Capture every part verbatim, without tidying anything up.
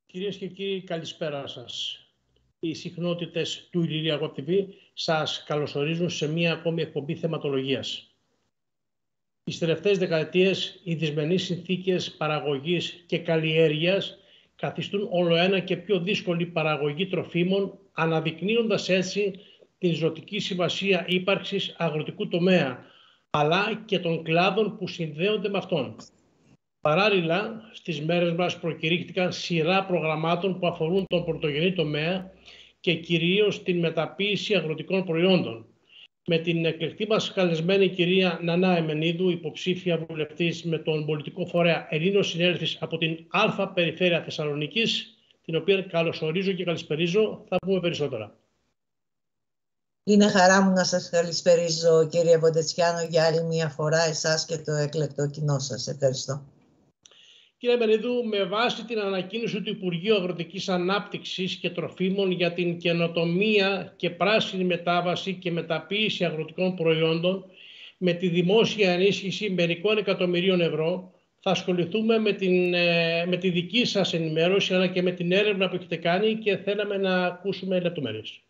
Κυρίες και κύριοι, καλησπέρα σας. Οι συχνότητες του Ηλυριακού τι βι σας καλωσορίζουν σε μία ακόμη εκπομπή θεματολογίας. Τις τελευταίες δεκαετίες, οι δυσμενείς συνθήκες παραγωγής και καλλιέργειας καθιστούν όλο ένα και πιο δύσκολη παραγωγή τροφίμων, αναδεικνύοντας έτσι την ζωτική σημασία ύπαρξης αγροτικού τομέα, αλλά και των κλάδων που συνδέονται με αυτόν. Παράλληλα, στις μέρες μας προκηρύχθηκαν σειρά προγραμμάτων που αφορούν τον πρωτογενή τομέα και κυρίως την μεταποίηση αγροτικών προϊόντων. Με την εκλεκτή μας καλεσμένη κυρία Νανά Εμενίδου, υποψήφια βουλευτής με τον πολιτικό φορέα Ελλήνος Συνέλευθης από την Α Περιφέρεια Θεσσαλονίκης, την οποία καλωσορίζω και καλησπερίζω, θα πούμε περισσότερα. Είναι χαρά μου να σας καλησπερίζω, κύριε Βοντετσιάνο, για άλλη μια φορά, εσάς και το εκλεκτό κοινό σας. Ευχαριστώ. Κύριε Μενίδου, με βάση την ανακοίνωση του Υπουργείου Αγροτικής Ανάπτυξης και Τροφίμων για την καινοτομία και πράσινη μετάβαση και μεταποίηση αγροτικών προϊόντων, με τη δημόσια ενίσχυση μερικών εκατομμυρίων ευρώ, θα ασχοληθούμε με, την, με τη δική σας ενημέρωση, αλλά και με την έρευνα που έχετε κάνει και θέλαμε να ακούσουμε λεπτομέρειες.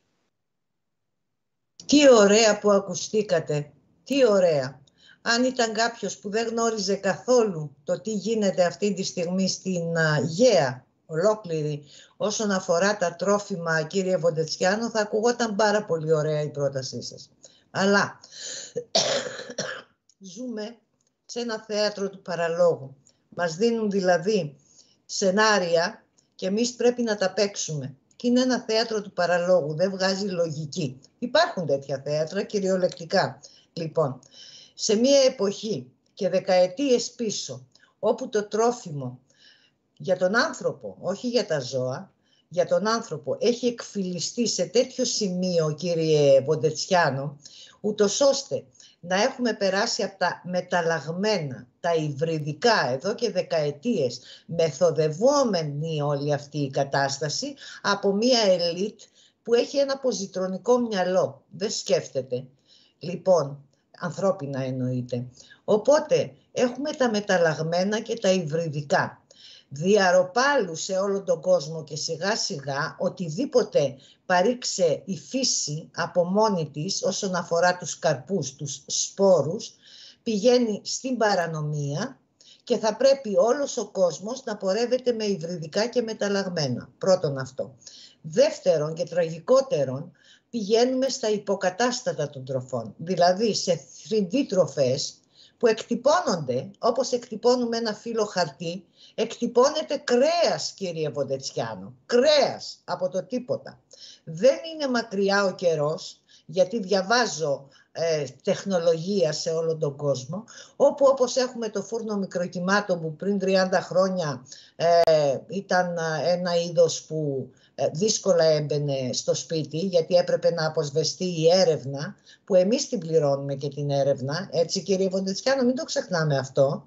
Τι ωραία που ακουστήκατε. Τι ωραία. Αν ήταν κάποιος που δεν γνώριζε καθόλου το τι γίνεται αυτή τη στιγμή στην Γαία ολόκληρη όσον αφορά τα τρόφιμα, κύριε Βοντετσιάνο, θα ακουγόταν πάρα πολύ ωραία η πρότασή σας. Αλλά ζούμε σε ένα θέατρο του παραλόγου. Μας δίνουν δηλαδή σενάρια και εμείς πρέπει να τα παίξουμε. Και είναι ένα θέατρο του παραλόγου, δεν βγάζει λογική. Υπάρχουν τέτοια θέατρα κυριολεκτικά. Λοιπόν, σε μία εποχή και δεκαετίες πίσω, όπου το τρόφιμο για τον άνθρωπο, όχι για τα ζώα, για τον άνθρωπο έχει εκφυλιστεί σε τέτοιο σημείο, κύριε Βοντετσιάνο, ούτως ώστε να έχουμε περάσει από τα μεταλλαγμένα, τα υβριδικά, εδώ και δεκαετίες, μεθοδευόμενη όλη αυτή η κατάσταση, από μία ελίτ που έχει ένα ποζιτρονικό μυαλό, δεν σκέφτεται. Λοιπόν, ανθρώπινα εννοείται. Οπότε έχουμε τα μεταλλαγμένα και τα υβριδικά. Διαρροπάλου σε όλο τον κόσμο και σιγά σιγά οτιδήποτε παρήξε η φύση από μόνη της όσον αφορά τους καρπούς, τους σπόρους, πηγαίνει στην παρανομία και θα πρέπει όλος ο κόσμος να πορεύεται με υβριδικά και μεταλλαγμένα. Πρώτον αυτό. Δεύτερον και τραγικότερον, πηγαίνουμε στα υποκατάστατα των τροφών, δηλαδή σε θρι ντι τροφές που εκτυπώνονται, όπως εκτυπώνουμε ένα φύλλο χαρτί, εκτυπώνεται κρέας, κύριε Βοντετσιάνο, κρέας από το τίποτα. Δεν είναι μακριά ο καιρός, γιατί διαβάζω ε, τεχνολογία σε όλο τον κόσμο, όπου όπως έχουμε το φούρνο μικροκυμάτων που πριν τριάντα χρόνια ε, ήταν ένα είδος που δύσκολα έμπαινε στο σπίτι, γιατί έπρεπε να αποσβεστεί η έρευνα, που εμείς την πληρώνουμε και την έρευνα, έτσι κύριε Βοντετσιάνο, μην το ξεχνάμε αυτό.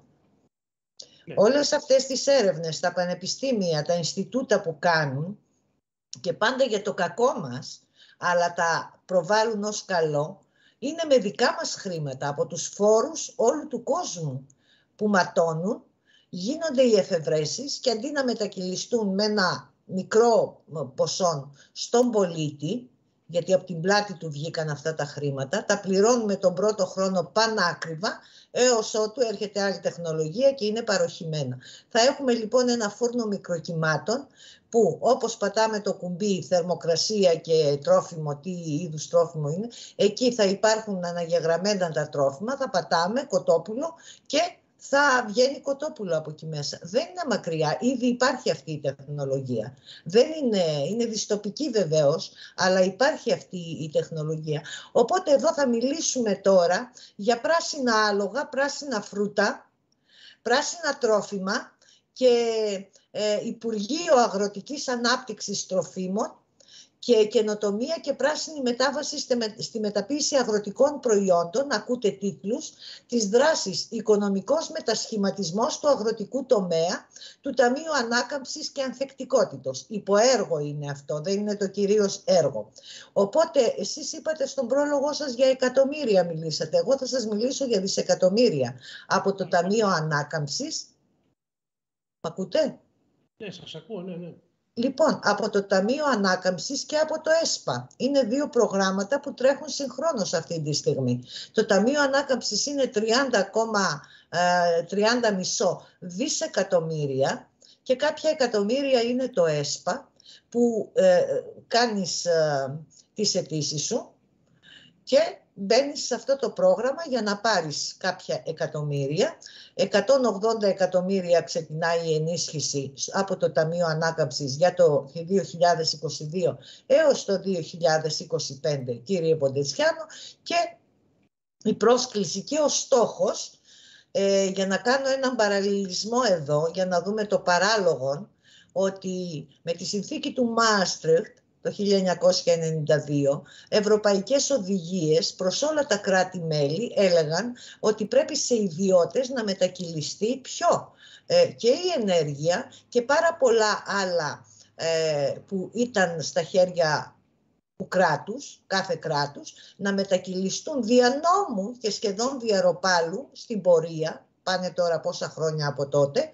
Ναι. Όλες αυτές τις έρευνες, τα πανεπιστήμια, τα Ινστιτούτα που κάνουν, και πάντα για το κακό μας, αλλά τα προβάλλουν ως καλό, είναι με δικά μας χρήματα, από τους φόρους όλου του κόσμου που ματώνουν, γίνονται οι εφευρέσεις και αντί να μετακυλιστούν με ένα μικρό ποσό στον πολίτη, γιατί από την πλάτη του βγήκαν αυτά τα χρήματα, τα πληρώνουμε τον πρώτο χρόνο πανάκριβα, έως ότου έρχεται άλλη τεχνολογία και είναι παροχημένα. Θα έχουμε λοιπόν ένα φούρνο μικροκυμάτων, που όπως πατάμε το κουμπί θερμοκρασία και τρόφιμο, τι είδους τρόφιμο είναι, εκεί θα υπάρχουν αναγεγραμμένα τα τρόφιμα, θα πατάμε κοτόπουλο και θα βγαίνει κοτόπουλο από εκεί μέσα. Δεν είναι μακριά, ήδη υπάρχει αυτή η τεχνολογία. Δεν είναι, είναι δυστοπική βεβαίως, αλλά υπάρχει αυτή η τεχνολογία. Οπότε εδώ θα μιλήσουμε τώρα για πράσινα άλογα, πράσινα φρούτα, πράσινα τρόφιμα και ε, Υπουργείο Αγροτικής Ανάπτυξης Τροφίμων και καινοτομία και πράσινη μετάβαση στη μεταποίηση αγροτικών προϊόντων, ακούτε τίτλους, της δράσης οικονομικός μετασχηματισμός του αγροτικού τομέα του Ταμείου Ανάκαμψης και Ανθεκτικότητος. Υποέργο είναι αυτό, δεν είναι το κυρίως έργο. Οπότε εσείς είπατε στον πρόλογο σας για εκατομμύρια μιλήσατε, εγώ θα σας μιλήσω για δισεκατομμύρια από το Ταμείο Ανάκαμψης. Μ' ακούτε? Ναι, σας ακούω, ναι, ναι. Λοιπόν, από το Ταμείο Ανάκαμψης και από το ΕΣΠΑ. Είναι δύο προγράμματα που τρέχουν συγχρόνως αυτή τη στιγμή. Το Ταμείο Ανάκαμψης είναι τριάντα κόμμα τριάντα δισεκατομμύρια και κάποια εκατομμύρια είναι το ΕΣΠΑ που ε, κάνεις ε, τις αιτήσεις σου και μπαίνεις σε αυτό το πρόγραμμα για να πάρεις κάποια εκατομμύρια. εκατόν ογδόντα εκατομμύρια ξεκινάει η ενίσχυση από το Ταμείο Ανάκαμψης για το δύο χιλιάδες είκοσι δύο έως το δύο χιλιάδες είκοσι πέντε, κύριε Ποντετσιάνο, και η πρόσκληση και ο στόχος, ε, για να κάνω έναν παραλληλισμό εδώ, για να δούμε το παράλογο, ότι με τη συνθήκη του Μάστριχτ το χίλια εννιακόσια ενενήντα δύο, ευρωπαϊκές οδηγίες προς όλα τα κράτη-μέλη έλεγαν ότι πρέπει σε ιδιώτες να μετακυλιστεί πιο ε, και η ενέργεια και πάρα πολλά άλλα ε, που ήταν στα χέρια του κράτους, κάθε κράτους, να μετακυλιστούν δια νόμου και σχεδόν διαρροπάλου στην πορεία, πάνε τώρα πόσα χρόνια από τότε,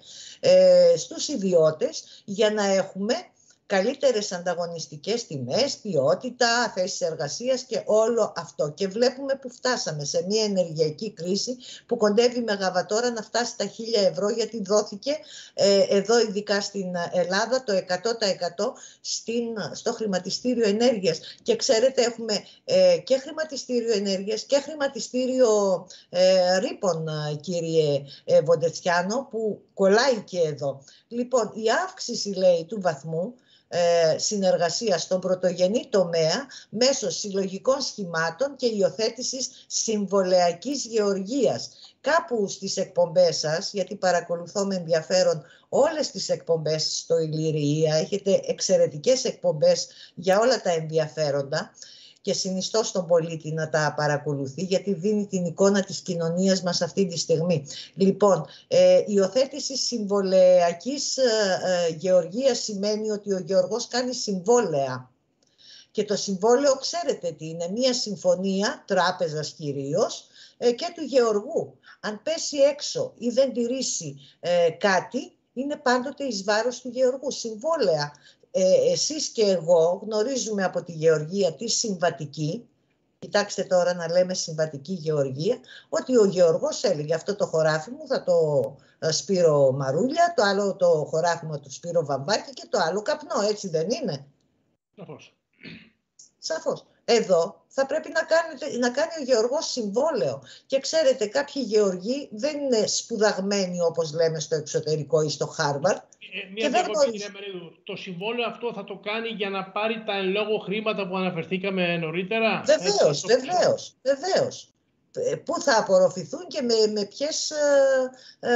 ε, στους ιδιώτες, για να έχουμε καλύτερες ανταγωνιστικές τιμές, ποιότητα, θέσεις εργασίας και όλο αυτό. Και βλέπουμε που φτάσαμε σε μια ενεργειακή κρίση που κοντεύει μεγαβατόρα να φτάσει τα χίλια ευρώ, γιατί δόθηκε ε, εδώ ειδικά στην Ελλάδα το εκατό τοις εκατό στην, στο χρηματιστήριο ενέργειας. Και ξέρετε, έχουμε ε, και χρηματιστήριο ενέργειας και χρηματιστήριο ε, ρήπων, κύριε ε, Βοντετσιάνο, που κολλάει και εδώ. Λοιπόν, η αύξηση, λέει, του βαθμού Ε, συνεργασία στον πρωτογενή τομέα μέσω συλλογικών σχημάτων και υιοθέτησης συμβολεακής γεωργίας. Κάπου στις εκπομπές σας, γιατί παρακολουθώ με ενδιαφέρον όλες τις εκπομπές στο Ηλυρία, έχετε εξαιρετικές εκπομπές για όλα τα ενδιαφέροντα, και συνιστώ στον πολίτη να τα παρακολουθεί, γιατί δίνει την εικόνα της κοινωνίας μας αυτή τη στιγμή. Λοιπόν, ε, η υιοθέτηση συμβολεακής ε, ε, γεωργίας σημαίνει ότι ο γεωργός κάνει συμβόλαια. Και το συμβόλαιο, ξέρετε τι είναι, μία συμφωνία τράπεζας κυρίως ε, και του γεωργού. Αν πέσει έξω ή δεν τηρήσει ε, κάτι, είναι πάντοτε εις βάρος του γεωργού. Συμβόλαια. Ε, εσείς και εγώ γνωρίζουμε από τη γεωργία τη συμβατική, κοιτάξτε τώρα να λέμε συμβατική γεωργία, ότι ο γεωργός έλεγε αυτό το χωράφι μου θα το σπείρω μαρούλια, το άλλο το χωράφι μου θα το σπείρω βαμβάκι και το άλλο καπνό, έτσι δεν είναι? Σαφώς. Σαφώς. Εδώ θα πρέπει να, κάνετε, να κάνει ο γεωργός συμβόλαιο. Και ξέρετε, κάποιοι γεωργοί δεν είναι σπουδαγμένοι όπως λέμε στο εξωτερικό ή στο Χάρβαρντ. Ε, μια διακοπή, κυρία Μερίδου. Το συμβόλαιο αυτό θα το κάνει για να πάρει τα εν λόγω χρήματα που αναφερθήκαμε νωρίτερα? Βεβαίως, βεβαίως, βεβαίως. Πού θα απορροφηθούν και με, με, ποιες, ε,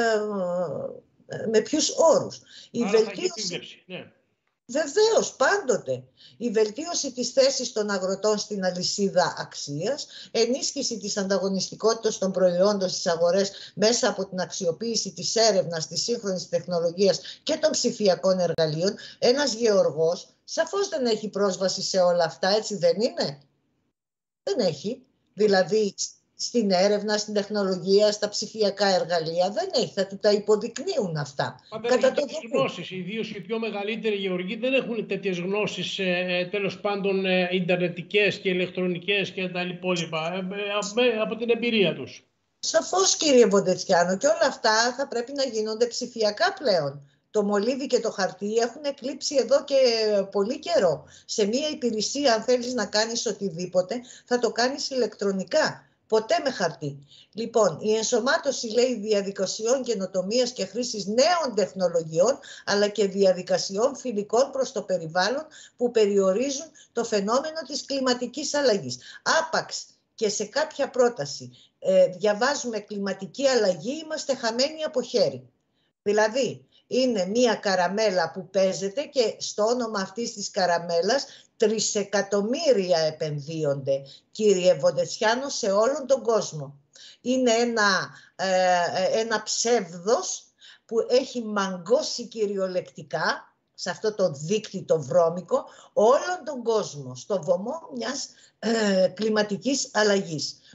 ε, με ποιους όρους. Η Άρα βελτίωση... θα έχει ναι. Βεβαίως, πάντοτε. Η βελτίωση της θέσης των αγροτών στην αλυσίδα αξίας, ενίσχυση της ανταγωνιστικότητας των προϊόντων στις αγορές μέσα από την αξιοποίηση της έρευνας, της σύγχρονης τεχνολογίας και των ψηφιακών εργαλείων. Ένας γεωργός σαφώς δεν έχει πρόσβαση σε όλα αυτά, έτσι δεν είναι? Δεν έχει. Δηλαδή, στην έρευνα, στην τεχνολογία, στα ψηφιακά εργαλεία δεν έχει, θα του τα υποδεικνύουν αυτά. Πάντα δεν έχουν τέτοιες γνώσεις, ιδίως οι πιο μεγαλύτεροι γεωργοί δεν έχουν τέτοιες γνώσεις, ε, τέλος πάντων ε, ιντερνετικές και ηλεκτρονικές και τα υπόλοιπα, ε, ε, από την εμπειρία τους. Σαφώς, κύριε Ποντετσιάνο, και όλα αυτά θα πρέπει να γίνονται ψηφιακά πλέον. Το μολύβι και το χαρτί έχουν εκλείψει εδώ και πολύ καιρό. Σε μία υπηρεσία, αν θέλεις να κάνεις οτιδήποτε, θα το κάνεις ηλεκτρονικά. Ποτέ με χαρτί. Λοιπόν, η ενσωμάτωση, λέει, διαδικασιών καινοτομίας και χρήσης νέων τεχνολογιών, αλλά και διαδικασιών φιλικών προς το περιβάλλον που περιορίζουν το φαινόμενο της κλιματικής αλλαγής. Άπαξ και σε κάποια πρόταση ε, διαβάζουμε κλιματική αλλαγή, είμαστε χαμένοι από χέρι. Δηλαδή, είναι μία καραμέλα που παίζεται και στο όνομα αυτής της καραμέλας τρισεκατομμύρια επενδύονται, κύριε Βοντετσιάνο, σε όλον τον κόσμο. Είναι ένα, ε, ένα ψεύδος που έχει μαγκώσει κυριολεκτικά σε αυτό το δίκτυο το βρώμικο όλον τον κόσμο, στο βωμό μιας ε, κλιματικής αλλαγής.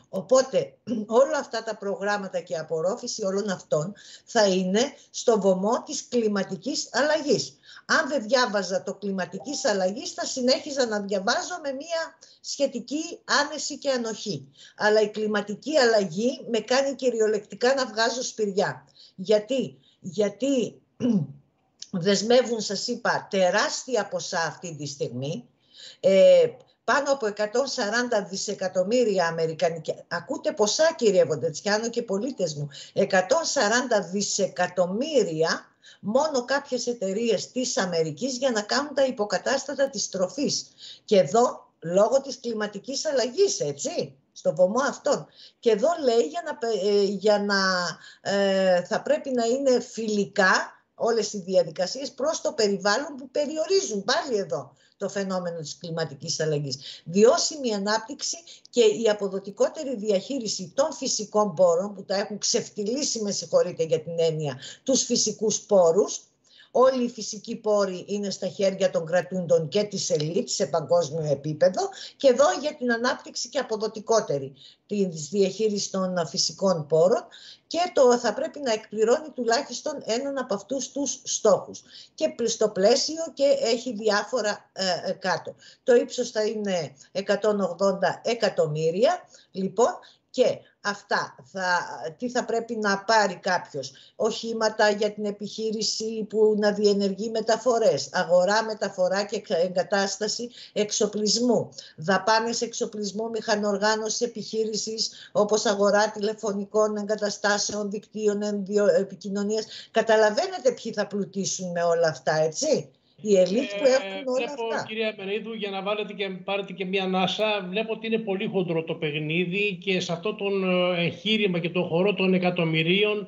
Οπότε όλα αυτά τα προγράμματα και η απορρόφηση όλων αυτών θα είναι στο βωμό της κλιματικής αλλαγής. Αν δεν διάβαζα το κλιματικής αλλαγής, θα συνέχιζα να διαβάζω με μια σχετική άνεση και ανοχή. Αλλά η κλιματική αλλαγή με κάνει κυριολεκτικά να βγάζω σπηριά. Γιατί, Γιατί δεσμεύουν, σας είπα, τεράστια ποσά αυτή τη στιγμή, ε, πάνω από εκατόν σαράντα δισεκατομμύρια αμερικανικά. Ακούτε ποσά, κύριε Βοντετσιάνο και πολίτες μου. εκατόν σαράντα δισεκατομμύρια μόνο κάποιες εταιρείες της Αμερικής για να κάνουν τα υποκατάστατα της τροφής. Και εδώ, λόγω της κλιματικής αλλαγής, έτσι, στο βωμό αυτών. Και εδώ λέει για να, ε, για να ε, θα πρέπει να είναι φιλικά όλες οι διαδικασίες προς το περιβάλλον που περιορίζουν πάλι εδώ το φαινόμενο της κλιματικής αλλαγής. Βιώσιμη ανάπτυξη και η αποδοτικότερη διαχείριση των φυσικών πόρων που τα έχουν ξεφτυλίσει, με συγχωρείτε για την έννοια, τους φυσικούς πόρους. Όλοι οι φυσικοί πόροι είναι στα χέρια των κρατούντων και της ελίτ σε παγκόσμιο επίπεδο και εδώ για την ανάπτυξη και αποδοτικότερη της διαχείρισης των φυσικών πόρων και το θα πρέπει να εκπληρώνει τουλάχιστον έναν από αυτούς τους στόχους. Και στο πλαίσιο και έχει διάφορα ε, κάτω. Το ύψος θα είναι εκατόν ογδόντα εκατομμύρια, λοιπόν, και αυτά, θα, τι θα πρέπει να πάρει κάποιος? Οχήματα για την επιχείρηση που να διενεργεί μεταφορές, αγορά, μεταφορά και εγκατάσταση εξοπλισμού, δαπάνες εξοπλισμού, μηχανοργάνωση επιχείρησης όπως αγορά τηλεφωνικών εγκαταστάσεων, δικτύων επικοινωνίας. Καταλαβαίνετε ποιοι θα πλουτίσουν με όλα αυτά, έτσι? Οι ελίτ που έχουν ε, όλα βλέπω, αυτά. Κυρία Μερίδου, για να βάλετε και πάρετε και μία ανάσα, βλέπω ότι είναι πολύ χοντρό το παιχνίδι και σε αυτό τον εγχείρημα και τον χορό των εκατομμυρίων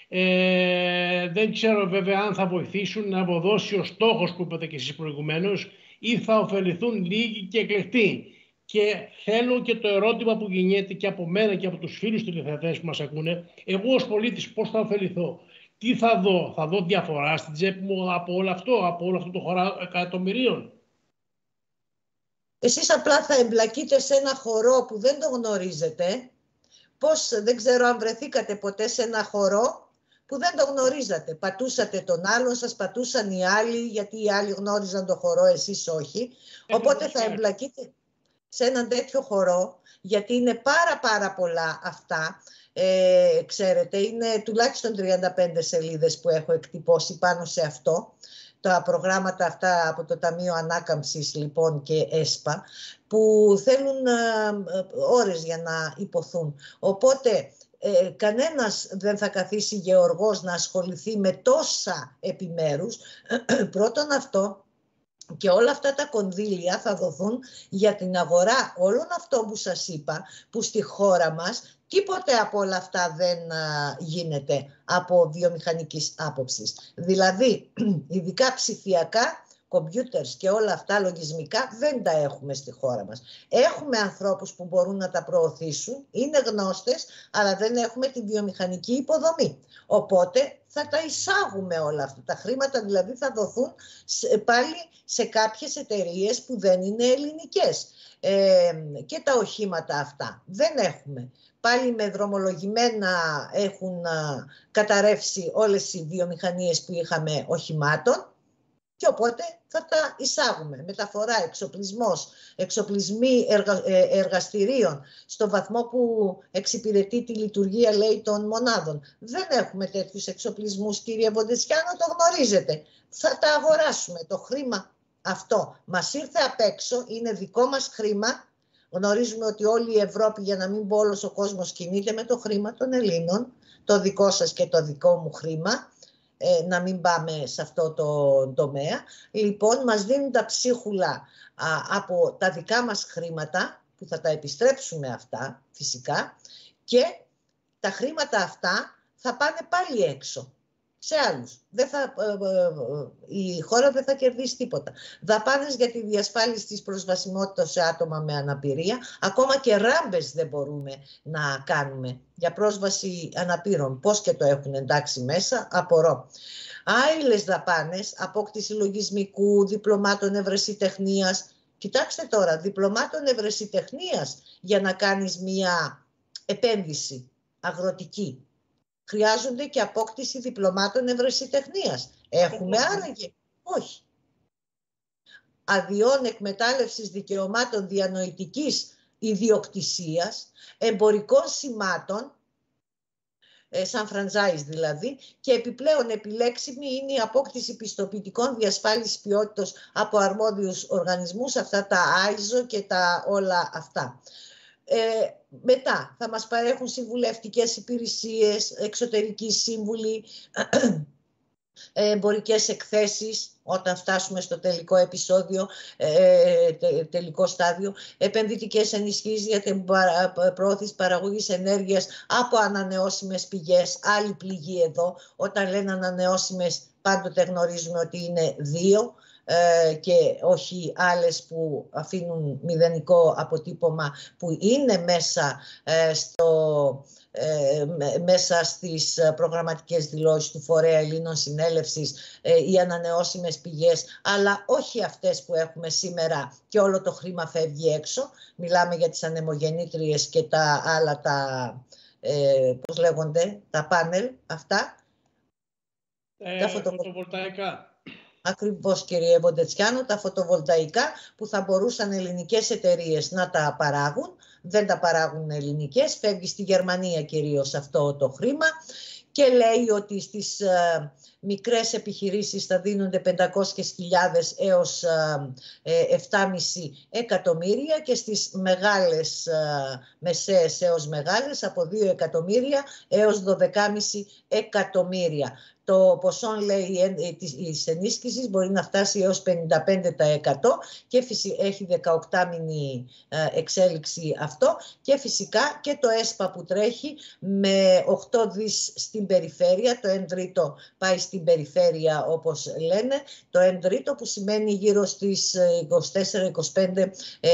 ε, δεν ξέρω βέβαια αν θα βοηθήσουν να αποδώσει ο στόχος που είπατε και εσείς προηγουμένως ή θα ωφεληθούν λίγοι και εκλεκτοί. Και θέλω και το ερώτημα που γεννιέται και από μένα και από τους φίλους τηλεθεατές που μας ακούνε, εγώ ως πολίτης πώς θα ωφεληθώ? Τι θα δω? Θα δω διαφορά στην τσέπη μου από όλο αυτό, από όλο αυτό το χώρο εκατομμυρίων? Εσείς απλά θα εμπλακείτε σε ένα χορό που δεν το γνωρίζετε. Πώς, δεν ξέρω αν βρεθήκατε ποτέ σε ένα χορό που δεν το γνωρίζατε. Πατούσατε τον άλλον, σας πατούσαν οι άλλοι, γιατί οι άλλοι γνώριζαν το χορό, εσείς όχι. Οπότε θα εμπλακείτε σε έναν τέτοιο χορό, γιατί είναι πάρα πάρα πολλά αυτά. Ε, ξέρετε, είναι τουλάχιστον τριάντα πέντε σελίδες που έχω εκτυπώσει πάνω σε αυτό, τα προγράμματα αυτά από το Ταμείο Ανάκαμψης λοιπόν και ΕΣΠΑ, που θέλουν ε, ώρες για να υποθούν. Οπότε ε, κανένας δεν θα καθίσει γεωργός να ασχοληθεί με τόσα επιμέρους. Πρώτον αυτό. Και όλα αυτά τα κονδύλια θα δοθούν για την αγορά όλων αυτών που σας είπα, που στη χώρα μας τίποτε από όλα αυτά δεν α, γίνεται από βιομηχανικής άποψης. Δηλαδή, ειδικά ψηφιακά, κομπιούτερς και όλα αυτά λογισμικά δεν τα έχουμε στη χώρα μας. Έχουμε ανθρώπους που μπορούν να τα προωθήσουν, είναι γνώστες, αλλά δεν έχουμε τη βιομηχανική υποδομή. Οπότε θα τα εισάγουμε όλα αυτά. Τα χρήματα δηλαδή θα δοθούν σε, πάλι σε κάποιες εταιρείες που δεν είναι ελληνικές. Ε, και τα οχήματα αυτά δεν έχουμε. Πάλι με δρομολογημένα έχουν α, καταρρεύσει όλες οι βιομηχανίες που είχαμε οχημάτων. Και οπότε θα τα εισάγουμε. Μεταφορά, εξοπλισμός, εξοπλισμοί εργα, ε, εργαστηρίων στο βαθμό που εξυπηρετεί τη λειτουργία, λέει, των μονάδων. Δεν έχουμε τέτοιους εξοπλισμούς, κύριε Βοντετσιάνο, το γνωρίζετε. Θα τα αγοράσουμε. Το χρήμα αυτό μας ήρθε απ' έξω, είναι δικό μας χρήμα. Γνωρίζουμε ότι όλη η Ευρώπη, για να μην πω όλος ο κόσμος, κινείται με το χρήμα των Ελλήνων. Το δικό σας και το δικό μου χρήμα. Ε, να μην πάμε σε αυτό το τομέα. Λοιπόν, μας δίνουν τα ψίχουλα α, από τα δικά μας χρήματα, που θα τα επιστρέψουμε αυτά φυσικά, και τα χρήματα αυτά θα πάνε πάλι έξω σε άλλους. Δεν θα, ε, ε, η χώρα δεν θα κερδίσει τίποτα. Δαπάνες για τη διασφάλιση της προσβασιμότητας σε άτομα με αναπηρία, ακόμα και ράμπες δεν μπορούμε να κάνουμε για πρόσβαση αναπήρων. Πώς και το έχουν εντάξει μέσα, απορώ. Άειλες δαπάνες, απόκτηση λογισμικού, διπλωμάτων ευρεσιτεχνίας. Κοιτάξτε τώρα, διπλωμάτων ευρεσιτεχνίας για να κάνεις μία επένδυση αγροτική. Χρειάζονται και απόκτηση διπλωμάτων ευρεσιτεχνίας. Έχουμε άραγε? Όχι. Αδειών εκμετάλλευσης δικαιωμάτων διανοητικής ιδιοκτησίας, εμπορικών σημάτων, σαν franchise δηλαδή, και επιπλέον επιλέξιμη είναι η απόκτηση πιστοποιητικών διασφάλισης ποιότητας από αρμόδιους οργανισμούς, αυτά τα άιζο και τα όλα αυτά. Ε, μετά θα μας παρέχουν συμβουλευτικές υπηρεσίες, εξωτερικοί σύμβουλοι, εμπορικές εκθέσεις όταν φτάσουμε στο τελικό επεισόδιο, ε, τε, τελικό στάδιο, επενδυτικές ενισχύσεις για την προώθηση παραγωγής ενέργειας από ανανεώσιμες πηγές, άλλη πληγή εδώ. Όταν λένε ανανεώσιμες πάντοτε γνωρίζουμε ότι είναι δύο ε, και όχι άλλες που αφήνουν μηδενικό αποτύπωμα, που είναι μέσα ε, στο... Ε, μέσα στις προγραμματικές δηλώσεις του Φορέα Ελλήνων Συνέλευσης, ε, οι ανανεώσιμες πηγές, αλλά όχι αυτές που έχουμε σήμερα και όλο το χρήμα φεύγει έξω. Μιλάμε για τις ανεμογεννήτριες και τα άλλα, τα, ε, πώς λέγονται, τα πάνελ αυτά. Ε, τα φωτοβολταϊκά. Ακριβώς, κύριε Βοντετσιάνο, τα φωτοβολταϊκά που θα μπορούσαν ελληνικές εταιρείες να τα παράγουν. Δεν τα παράγουν ελληνικές, φεύγει στη Γερμανία κυρίως αυτό το χρήμα και λέει ότι στις ε, μικρές επιχειρήσεις θα δίνονται πεντακόσιες χιλιάδες έως ε, επτά κόμμα πέντε εκατομμύρια και στις μεγάλες, ε, μεσαίες έως μεγάλες από δύο εκατομμύρια έως δώδεκα κόμμα πέντε εκατομμύρια. Το ποσό, λέει, της ενίσχυσης μπορεί να φτάσει έως πενήντα πέντε τοις εκατό και έχει δεκαοκτάμηνη εξέλιξη αυτό, και φυσικά και το ΕΣΠΑ που τρέχει με οκτώ δις στην περιφέρεια, το εν τρίτο πάει στην περιφέρεια όπως λένε, το εν τρίτο που σημαίνει γύρω στις είκοσι τέσσερα είκοσι πέντε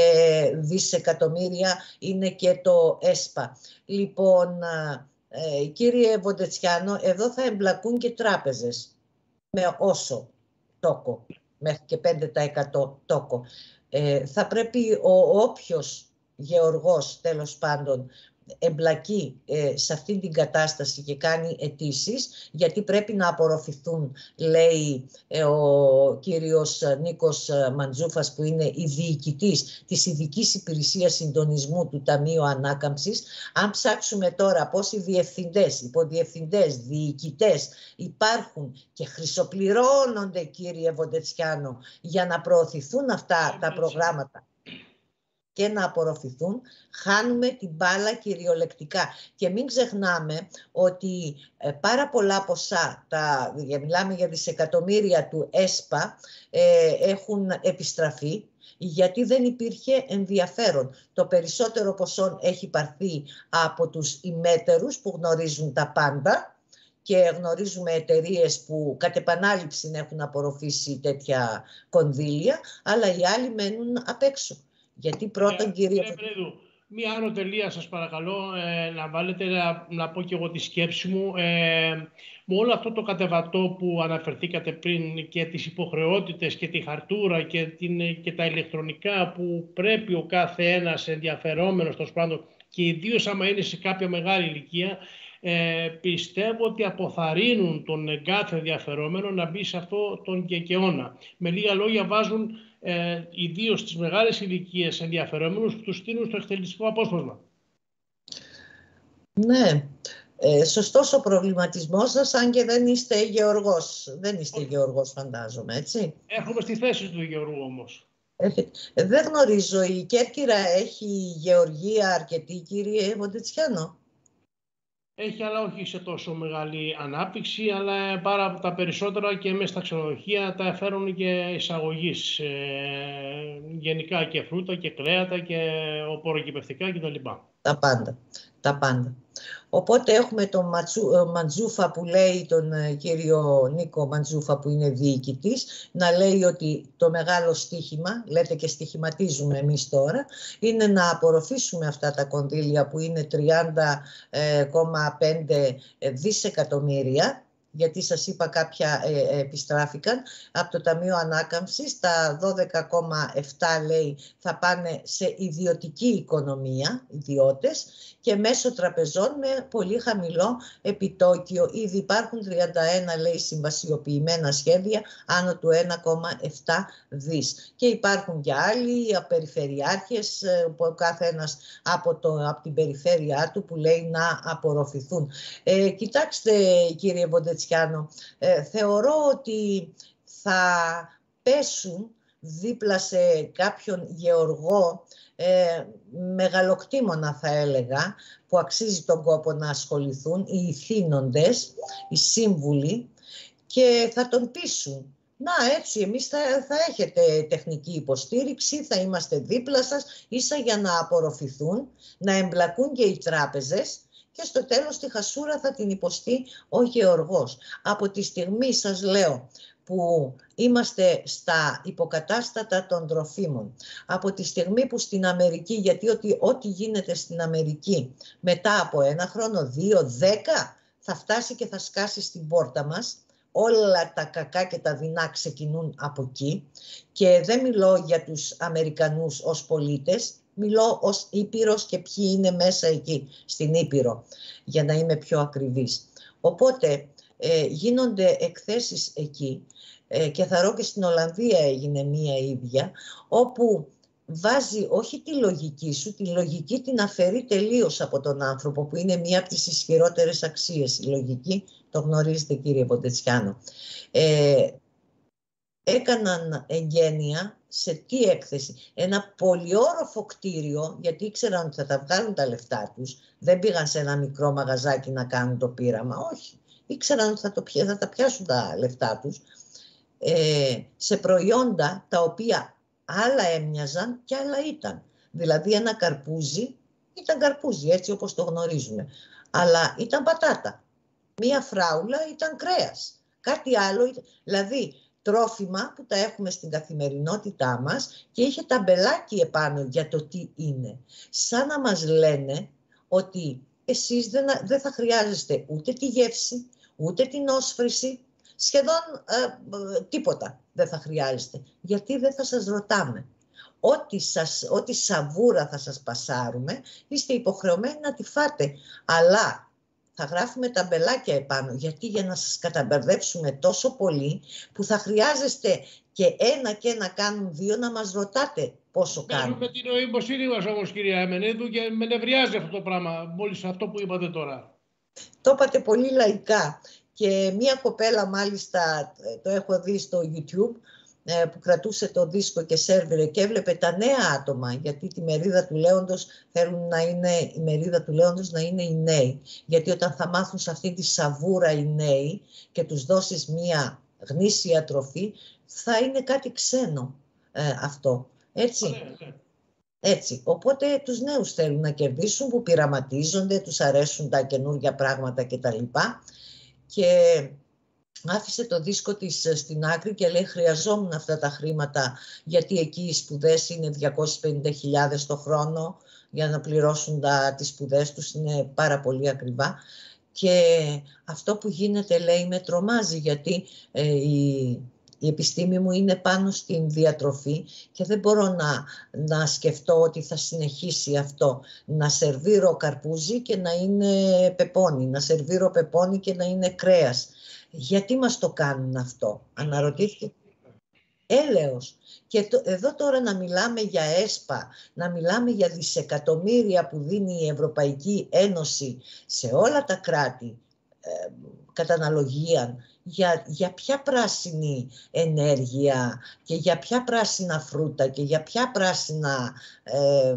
δισεκατομμύρια είναι και το ΕΣΠΑ. Λοιπόν, Ε, κύριε Βοντετσιάνο, εδώ θα εμπλακούν και τράπεζες με όσο τόκο, μέχρι και πέντε τοις εκατό τόκο. Ε, θα πρέπει ο όποιος γεωργός, τέλος πάντων, εμπλακεί ε, σε αυτή την κατάσταση και κάνει αιτήσεις, γιατί πρέπει να απορροφηθούν, λέει ε, ο κύριος Νίκος Μαντζούφας, που είναι η διοικητής της Ειδικής Υπηρεσίας Συντονισμού του Ταμείου Ανάκαμψης. Αν ψάξουμε τώρα πόσοι διευθυντές, υποδιευθυντές, διοικητές υπάρχουν και χρυσοπληρώνονται, κύριε Βοντετσιάνο, για να προωθηθούν αυτά τα προγράμματα και να απορροφηθούν, χάνουμε την μπάλα κυριολεκτικά. Και μην ξεχνάμε ότι ε, πάρα πολλά ποσά, τα, μιλάμε για δισεκατομμύρια του ΕΣΠΑ, ε, έχουν επιστραφεί γιατί δεν υπήρχε ενδιαφέρον. Το περισσότερο ποσό έχει πάρθει από τους ημέτερους που γνωρίζουν τα πάντα και γνωρίζουμε εταιρείες που κατ' επανάληψη έχουν απορροφήσει τέτοια κονδύλια, αλλά οι άλλοι μένουν απ' έξω. Γιατί πρώτον, ε, κύριε... Κύριε Πρέδου, μία άνω τελεία σας παρακαλώ, ε, να βάλετε να, να πω και εγώ τη σκέψη μου. Ε, με όλο αυτό το κατεβατό που αναφερθήκατε πριν και τις υποχρεότητες και τη χαρτούρα και, την, και τα ηλεκτρονικά που πρέπει ο κάθε ένας ενδιαφερόμενος, τόσο πάντων, και ιδίως άμα είναι σε κάποια μεγάλη ηλικία, ε, πιστεύω ότι αποθαρρύνουν τον κάθε ενδιαφερόμενο να μπει σε αυτό τον κεκαιώνα. Με λίγα λόγια, βάζουν ε, ιδίως στις μεγάλες ηλικίες ενδιαφερόμενους που τους στείλουν στο εκτελεστικό απόσπασμα. Ναι, ε, σωστός ο προβληματισμός σας, αν και δεν είστε γεωργός. Δεν είστε Όχι. γεωργός, φαντάζομαι, έτσι. Έρχομαι στη θέση του γεωργού όμως. Ε, δεν γνωρίζω, η Κέρκυρα έχει γεωργία αρκετή, κύριε Βοντετσιάνο? Έχει, αλλά όχι σε τόσο μεγάλη ανάπτυξη, αλλά πάρα από τα περισσότερα και μέσα στα ξενοδοχεία τα φέρουν και εισαγωγής. Ε, γενικά και φρούτα και κρέατα και οπωροκυπευτικά κτλ. Τα πάντα, τα πάντα. Οπότε έχουμε τον Μαντζούφα που λέει, τον κύριο Νίκο Μαντζούφα που είναι διοικητής, να λέει ότι το μεγάλο στοίχημα, λέτε και στοιχηματίζουμε εμείς τώρα, είναι να απορροφήσουμε αυτά τα κονδύλια που είναι τριάντα κόμμα πέντε δισεκατομμύρια γιατί σας είπα κάποια ε, επιστράφηκαν από το Ταμείο Ανάκαμψης, τα δώδεκα κόμμα επτά λέει θα πάνε σε ιδιωτική οικονομία, ιδιώτες, και μέσω τραπεζών με πολύ χαμηλό επιτόκιο. Ήδη υπάρχουν τριάντα ένα λέει συμβασιοποιημένα σχέδια άνω του ένα κόμμα επτά δις. Και υπάρχουν και άλλοι απεριφερειάρχες, ο κάθε ένας από, το, από την περιφέρειά του που λέει να απορροφηθούν. Ε, κοιτάξτε κύριε Μποντετσιάνο, ε, θεωρώ ότι θα πέσουν δίπλα σε κάποιον γεωργό, ε, μεγαλοκτήμονα θα έλεγα, που αξίζει τον κόπο να ασχοληθούν, οι ηθήνοντες, οι σύμβουλοι, και θα τον πείσουν. Να, έτσι, εμείς θα, θα έχετε τεχνική υποστήριξη, θα είμαστε δίπλα σας, ίσα για να απορροφηθούν, να εμπλακούν και οι τράπεζες, και στο τέλος τη χασούρα θα την υποστεί ο γεωργός. Από τη στιγμή, σας λέω, που είμαστε στα υποκατάστατα των τροφίμων, από τη στιγμή που στην Αμερική, γιατί ότι, ό,τι γίνεται στην Αμερική μετά από ένα χρόνο, δύο, δέκα, θα φτάσει και θα σκάσει στην πόρτα μας, όλα τα κακά και τα δεινά ξεκινούν από εκεί, και δεν μιλώ για τους Αμερικανούς ως πολίτες, μιλώ ως Ήπειρος και ποιοι είναι μέσα εκεί στην Ήπειρο, για να είμαι πιο ακριβής. Οπότε ε, γίνονται εκθέσεις εκεί, ε, και θα ρω και στην Ολλανδία έγινε μία ίδια, όπου βάζει όχι τη λογική σου, τη λογική την αφαιρεί τελείως από τον άνθρωπο, που είναι μία από τις ισχυρότερες αξίες. Η λογική, το γνωρίζετε κύριε Μποντετσιάνο. Ε, έκαναν εγγένεια σε τι έκθεση? Ένα πολυόροφο κτίριο, γιατί ήξεραν ότι θα τα βγάλουν τα λεφτά τους. Δεν πήγαν σε ένα μικρό μαγαζάκι να κάνουν το πείραμα, όχι. Ήξεραν ότι θα, το, θα τα πιάσουν τα λεφτά τους, ε, σε προϊόντα τα οποία άλλα έμοιαζαν και άλλα ήταν. Δηλαδή ένα καρπούζι ήταν καρπούζι, έτσι όπως το γνωρίζουμε, αλλά ήταν πατάτα. Μία φράουλα ήταν κρέας. Κάτι άλλο, δηλαδή τρόφιμα που τα έχουμε στην καθημερινότητά μας και είχε ταμπελάκι επάνω για το τι είναι. Σαν να μας λένε ότι εσείς δεν, δεν θα χρειάζεστε ούτε τη γεύση, ούτε την όσφρηση, σχεδόν ε, τίποτα δεν θα χρειάζεστε. Γιατί δεν θα σας ρωτάμε. Ό,τι, σας, ό,τι σαβούρα θα σας πασάρουμε, είστε υποχρεωμένοι να τη φάτε. Αλλά θα γράφουμε ταμπελάκια επάνω, γιατί για να σας καταμπερδέψουμε τόσο πολύ, που θα χρειάζεστε και ένα και να κάνουν δύο να μας ρωτάτε πόσο κάνουν. Με την νοημοσύνη μας όμως κυρία Εμενίδου, και με νευριάζει αυτό το πράγμα, μόλις αυτό που είπατε τώρα. Το είπατε πολύ λαϊκά. Και μία κοπέλα μάλιστα, το έχω δει στο YouTube, που κρατούσε το δίσκο και σερβιρε και έβλεπε τα νέα άτομα, γιατί τη μερίδα του λέοντος θέλουν να είναι, η μερίδα του λέοντος να είναι οι νέοι. Γιατί όταν θα μάθουν σε αυτή τη σαβούρα οι νέοι και τους δώσεις μία γνήσια τροφή, θα είναι κάτι ξένο ε, αυτό. Έτσι. Ναι, ναι. Έτσι. Οπότε τους νέους θέλουν να κερδίσουν, που πειραματίζονται, τους αρέσουν τα καινούργια πράγματα κτλ. Και άφησε το δίσκο της στην άκρη και λέει χρειαζόμουν αυτά τα χρήματα, γιατί εκεί οι σπουδές είναι διακόσιες πενήντα χιλιάδες το χρόνο για να πληρώσουν τα, τις σπουδές τους, είναι πάρα πολύ ακριβά. Και αυτό που γίνεται, λέει, με τρομάζει, γιατί ε, η, η επιστήμη μου είναι πάνω στην διατροφή και δεν μπορώ να, να σκεφτώ ότι θα συνεχίσει αυτό. Να σερβίρω καρπούζι και να είναι πεπόνι, να σερβίρω πεπόνι και να είναι κρέας. Γιατί μας το κάνουν αυτό, αναρωτήθηκε. Έλεος. Και το, εδώ τώρα να μιλάμε για ΕΣΠΑ, να μιλάμε για δισεκατομμύρια που δίνει η Ευρωπαϊκή Ένωση σε όλα τα κράτη, ε, κατά αναλογία, για, για ποια πράσινη ενέργεια και για ποια πράσινα φρούτα και για ποια πράσινα ε,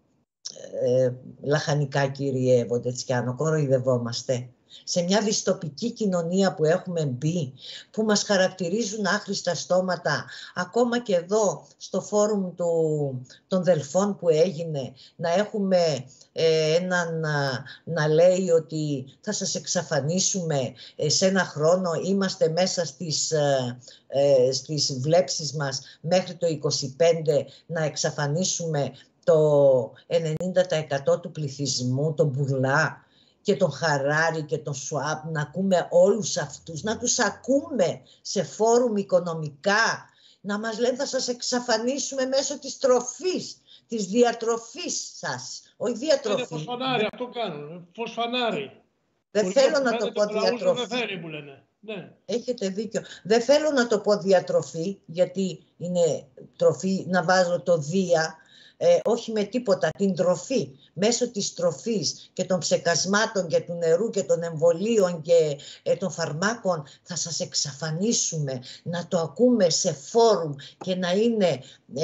ε, λαχανικά, κύριε Μποντετσιάνο, κοροϊδευόμαστε. Σε μια δυστοπική κοινωνία που έχουμε μπει, που μας χαρακτηρίζουν άχρηστα στόματα, ακόμα και εδώ στο φόρουμ του, των Δελφών που έγινε, να έχουμε ε, έναν να, να λέει ότι θα σας εξαφανίσουμε ε, σε ένα χρόνο, είμαστε μέσα στις, ε, ε, στις βλέψεις μας μέχρι το είκοσι πέντε να εξαφανίσουμε το ενενήντα τοις εκατό του πληθυσμού, τον μπουρλά. και τον Χαράρη και τον Σουάπ, να ακούμε όλους αυτούς, να τους ακούμε σε φόρουμ οικονομικά, να μας λένε θα σας εξαφανίσουμε μέσω της τροφής, της διατροφής σας. Όχι διατροφή. Είναι φωσφανάρι, αυτό κάνουν. Φωσφανάρι. Δεν θέλω να το πω διατροφή. Φέρει, που λένε. Ναι. Έχετε δίκιο. Δεν θέλω να το πω διατροφή, γιατί είναι τροφή να βάζω το δια, ε, όχι με τίποτα, την τροφή. Μέσω της τροφής και των ψεκασμάτων και του νερού και των εμβολίων και ε, των φαρμάκων θα σας εξαφανίσουμε. Να το ακούμε σε φόρουμ και να είναι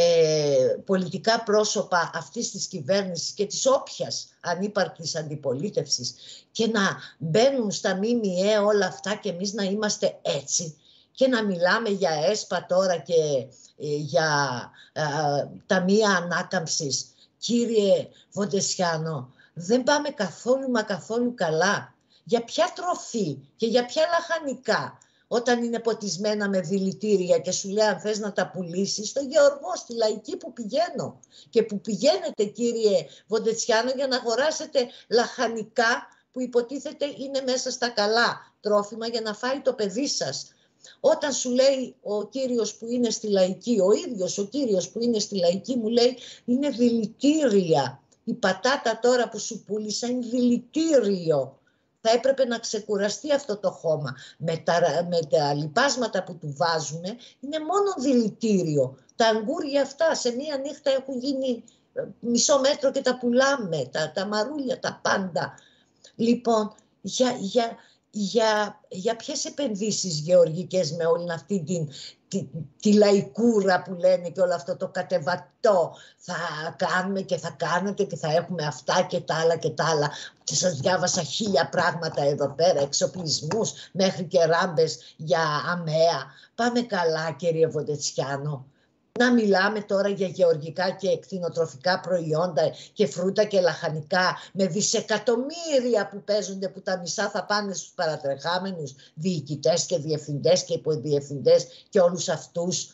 ε, πολιτικά πρόσωπα αυτής της κυβέρνησης και της όποιας ανύπαρκτης αντιπολίτευσης και να μπαίνουν στα ΜΜΕ όλα αυτά και εμείς να είμαστε έτσι και να μιλάμε για ΕΣΠΑ τώρα και ε, για ε, ταμεία ανάκαμψης. Κύριε Βοντεσιάνο, δεν πάμε καθόλου μα καθόλου καλά. Για ποια τροφή και για ποια λαχανικά, όταν είναι ποτισμένα με δηλητήρια και σου λέει αν θες να τα πουλήσεις, στο Γεωργό, στη Λαϊκή που πηγαίνω και που πηγαίνετε κύριε Βοντετσιάνο για να αγοράσετε λαχανικά που υποτίθεται είναι μέσα στα καλά τρόφιμα για να φάει το παιδί σας. Όταν σου λέει ο κύριος που είναι στη Λαϊκή, ο ίδιος ο κύριος που είναι στη Λαϊκή μου λέει είναι δηλητήρια. Η πατάτα τώρα που σου πούλησα είναι δηλητήριο. Θα έπρεπε να ξεκουραστεί αυτό το χώμα. Με τα, με τα λιπάσματα που του βάζουμε είναι μόνο δηλητήριο. Τα αγκούρια αυτά σε μία νύχτα έχουν γίνει μισό μέτρο και τα πουλάμε. Τα, τα μαρούλια, τα πάντα. Λοιπόν, για... για Για, για ποιες επενδύσεις γεωργικές με όλη αυτή την, τη, τη λαϊκούρα που λένε και όλο αυτό το κατεβατό θα κάνουμε και θα κάνετε και θα έχουμε αυτά και τα άλλα και τα άλλα. Και σας διάβασα χίλια πράγματα εδώ πέρα, εξοπλισμούς μέχρι και ράμπες για αμαία. Πάμε καλά κύριε Βοντετσιάνο. Να μιλάμε τώρα για γεωργικά και κτηνοτροφικά προϊόντα και φρούτα και λαχανικά με δισεκατομμύρια που παίζονται, που τα μισά θα πάνε στους παρατρεχάμενους διοικητές και διευθυντές και υποδιευθυντές και όλους αυτούς.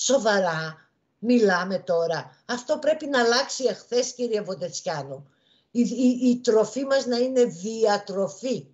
Σοβαρά μιλάμε τώρα. Αυτό πρέπει να αλλάξει εχθές κύριε Βοντετσιάνο. Η, η, η τροφή μας να είναι διατροφή.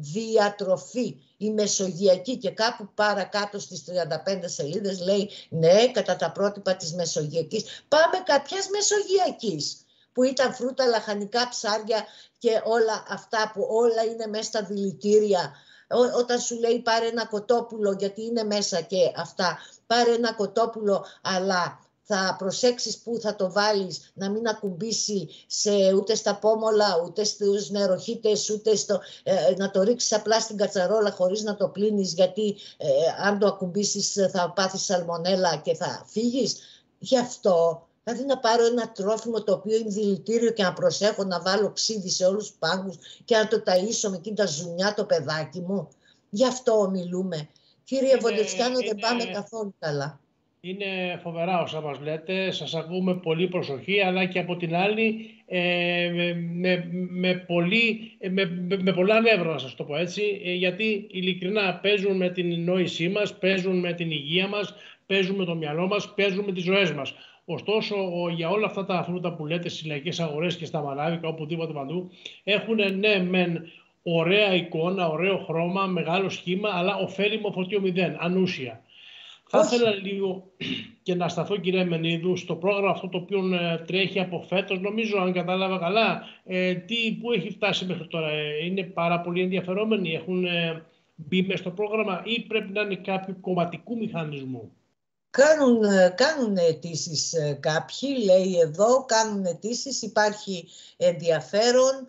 Διατροφή, η μεσογειακή, και κάπου παρακάτω στις τριάντα πέντε σελίδες λέει ναι, κατά τα πρότυπα της μεσογειακής. Πάμε κάποιας μεσογειακής που ήταν φρούτα, λαχανικά, ψάρια και όλα αυτά που όλα είναι μέσα στα δηλητήρια. Ό, όταν σου λέει πάρε ένα κοτόπουλο, γιατί είναι μέσα και αυτά, πάρε ένα κοτόπουλο αλλά θα προσέξεις που θα το βάλεις, να μην ακουμπήσει σε, ούτε στα πόμολα, ούτε στους νεροχύτες, ούτε στο, ε, να το ρίξεις απλά στην κατσαρόλα χωρίς να το πλύνεις, γιατί ε, αν το ακουμπήσεις θα πάθεις σαλμονέλα και θα φύγεις. Γι' αυτό, δηλαδή να πάρω ένα τρόφιμο το οποίο είναι δηλητήριο και να προσέχω να βάλω ξύδι σε όλους τους πάγκους και να το ταΐσω με εκείνη τα ζουνιά το παιδάκι μου. Γι' αυτό μιλούμε. Κύριε Βοντετσιάνο, δεν πάμε καθόλου καλά. Είναι φοβερά όσα μας λέτε, σας ακούμε πολύ προσοχή, αλλά και από την άλλη ε, με, με, πολύ, με, με πολλά νεύρα, να σας το πω έτσι, γιατί ειλικρινά παίζουν με την νόησή μας, παίζουν με την υγεία μας, παίζουν με το μυαλό μας, παίζουν με τις ζωές μας. Ωστόσο, για όλα αυτά τα φρούτα που λέτε στις λαϊκές αγορές και στα μαλάβικα, οπουδήποτε παντού, έχουν ναι μεν ωραία εικόνα, ωραίο χρώμα, μεγάλο σχήμα, αλλά ωφέλιμο φορτίο μηδέν, ανούσια. Θα ήθελα λίγο και να σταθώ, κύριε Μενίδου, στο πρόγραμμα αυτό το οποίο ε, τρέχει από φέτος. Νομίζω, αν κατάλαβα καλά, ε, τι, πού έχει φτάσει μέχρι τώρα. Ε, είναι πάρα πολύ ενδιαφερόμενοι, έχουν ε, μπει μέσα στο πρόγραμμα ή πρέπει να είναι κάποιου κομματικού μηχανισμού. Κάνουν, κάνουν αιτήσεις κάποιοι, λέει εδώ, κάνουν αιτήσεις, υπάρχει ενδιαφέρον.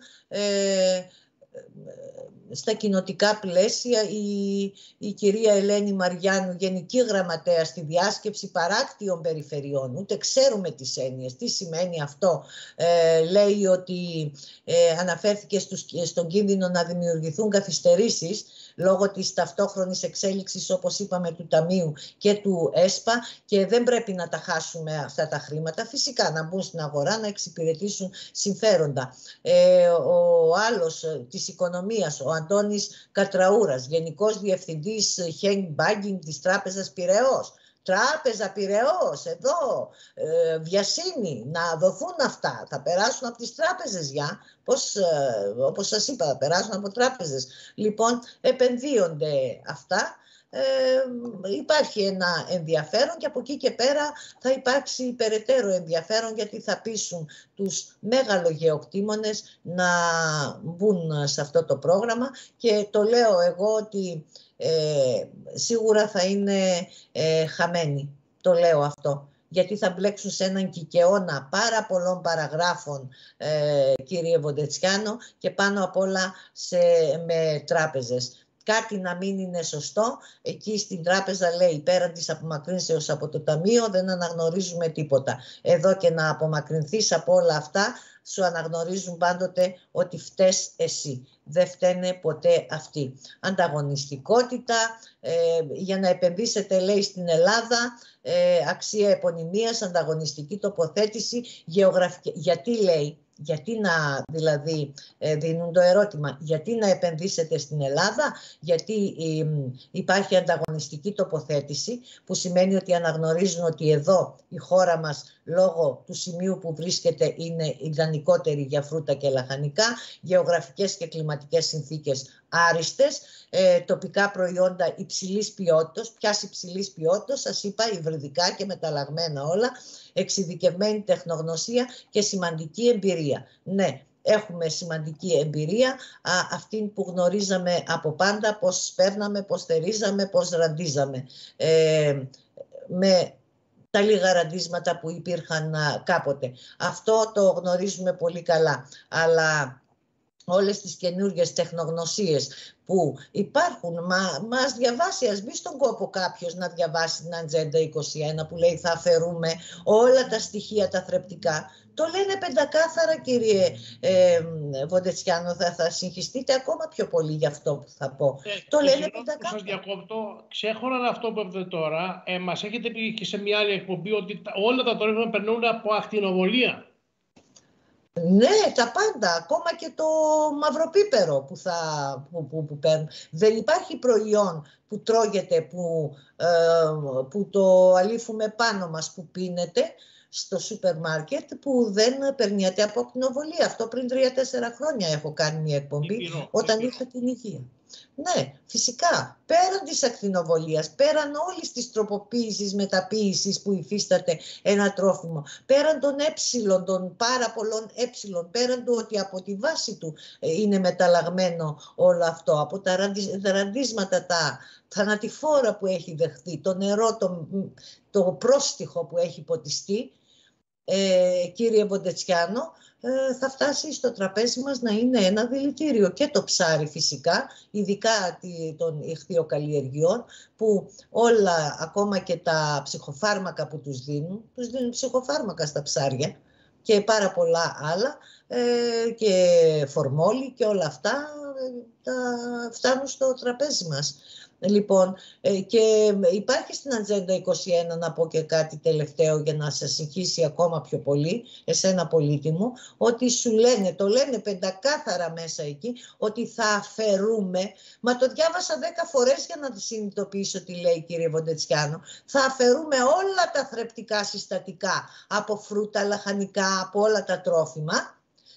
Ε, στα κοινοτικά πλαίσια η, η κυρία Ελένη Μαριάννου, Γενική Γραμματέα στη διάσκεψη παράκτιων περιφερειών, ούτε ξέρουμε τις έννοιες, τι σημαίνει αυτό, ε, λέει ότι ε, αναφέρθηκε στους, στον κίνδυνο να δημιουργηθούν καθυστερήσεις λόγω της ταυτόχρονης εξέλιξης, όπως είπαμε, του Ταμείου και του ΕΣΠΑ, και δεν πρέπει να τα χάσουμε αυτά τα χρήματα, φυσικά να μπουν στην αγορά, να εξυπηρετήσουν συμφέροντα. Ε, ο άλλος της οικονομίας, ο Αντώνης Κατραούρας, Γενικός Διευθυντής Hand Banking της Τράπεζας Πειραιώς, Τράπεζα Πειραιώς, εδώ, ε, Βιασύνη, να δοθούν αυτά. Θα περάσουν από τις τράπεζες για, πώς, ε, όπως σας είπα, θα περάσουν από τράπεζες. Λοιπόν, επενδύονται αυτά. Ε, υπάρχει ένα ενδιαφέρον και από εκεί και πέρα θα υπάρξει περαιτέρω ενδιαφέρον, γιατί θα πείσουν τους μεγαλογεωκτήμονες να μπουν σε αυτό το πρόγραμμα, και το λέω εγώ ότι ε, σίγουρα θα είναι ε, χαμένοι. Το λέω αυτό, γιατί θα μπλέξουν σε έναν κικαιώνα πάρα πολλών παραγράφων, ε, κύριε Βοντετσιάνο, και πάνω απ' όλα σε, με τράπεζες. Κάτι να μην είναι σωστό, εκεί στην τράπεζα λέει πέραν της απομακρύνσεως από το ταμείο δεν αναγνωρίζουμε τίποτα. Εδώ και να απομακρυνθείς από όλα αυτά, σου αναγνωρίζουν πάντοτε ότι φταίς εσύ. Δεν φταίνε ποτέ αυτοί. Ανταγωνιστικότητα, ε, για να επενδύσετε λέει στην Ελλάδα, ε, αξία επωνυμίας, ανταγωνιστική τοποθέτηση, γεωγραφική. Γιατί λέει, γιατί να δηλαδή ε, δίνουν το ερώτημα, γιατί να επενδύσετε στην Ελλάδα, γιατί ε, υπάρχει ανταγωνιστική τοποθέτηση, που σημαίνει ότι αναγνωρίζουν ότι εδώ η χώρα μας λόγω του σημείου που βρίσκεται είναι ιδανικότερη για φρούτα και λαχανικά, γεωγραφικές και κλιματικές συνθήκες άριστες, ε, τοπικά προϊόντα υψηλής ποιότητας, ποιας υψηλής ποιότητας, σας είπα, υβριδικά και μεταλλαγμένα όλα, εξειδικευμένη τεχνογνωσία και σημαντική εμπειρία. Ναι, έχουμε σημαντική εμπειρία, α, αυτήν που γνωρίζαμε από πάντα, πώς σπέρναμε, πώς θερίζαμε, πώς ραντίζαμε. Ε, με τα λίγα ραντίσματα που υπήρχαν α, κάποτε. Αυτό το γνωρίζουμε πολύ καλά. Αλλά όλες τις καινούργιες τεχνογνωσίες που υπάρχουν, μα, μας διαβάσει, ας μπει στον κόπο κάποιος να διαβάσει την Ατζέντα είκοσι ένα που λέει θα αφαιρούμε όλα τα στοιχεία τα θρεπτικά. Το λένε πεντακάθαρα, κύριε ε, Βοντετσιάνο, θα, θα συγχυστείτε ακόμα πιο πολύ για αυτό που θα πω. Ε, το λένε συγγνώμη πεντακάθαρα. Σας διακόπτω, ξέχωραν αυτό που είπατε τώρα, ε, μας έχετε πει και σε μια άλλη εκπομπή ότι τα, όλα τα τρόφιμα περνούν από ακτινοβολία. Ναι, τα πάντα, ακόμα και το μαυροπίπερο που, θα, που, που, που παίρνουν. Δεν υπάρχει προϊόν που τρώγεται, που, ε, που το αλήφουμε πάνω μας, που πίνεται στο σούπερ μάρκετ, που δεν περνιέται από ακτινοβολία. Αυτό πριν τρία τέσσερα χρόνια έχω κάνει μια εκπομπή, Υπηρώ, όταν υπηρώ. είχα την υγεία. Ναι, φυσικά, πέραν της ακτινοβολίας, πέραν όλης της τροποποίησης, μεταποίησης που υφίσταται ένα τρόφιμο, πέραν των έψιλων, των πάρα πολλών έψιλων, πέραν του ότι από τη βάση του είναι μεταλλαγμένο όλο αυτό, από τα ραντίσματα, τα θανατηφόρα που έχει δεχθεί, το νερό, το, το πρόστιχο που έχει ποτιστεί, ε, κύριε Βοντετσιάνο, θα φτάσει στο τραπέζι μας να είναι ένα δηλητήριο. Και το ψάρι φυσικά, ειδικά των ιχθυοκαλλιεργειών, που όλα, ακόμα και τα ψυχοφάρμακα που τους δίνουν, τους δίνουν ψυχοφάρμακα στα ψάρια και πάρα πολλά άλλα, και φορμόλι και όλα αυτά τα φτάνουν στο τραπέζι μας. Λοιπόν, και υπάρχει στην Ατζέντα είκοσι ένα, να πω και κάτι τελευταίο για να σας συγχύσει ακόμα πιο πολύ, εσένα πολύτιμο, ότι σου λένε, το λένε πεντακάθαρα μέσα εκεί, ότι θα αφαιρούμε, μα το διάβασα δέκα φορές για να συνειδητοποιήσω τι λέει, κύριε Βοντετσιάνο, θα αφαιρούμε όλα τα θρεπτικά συστατικά από φρούτα, λαχανικά, από όλα τα τρόφιμα,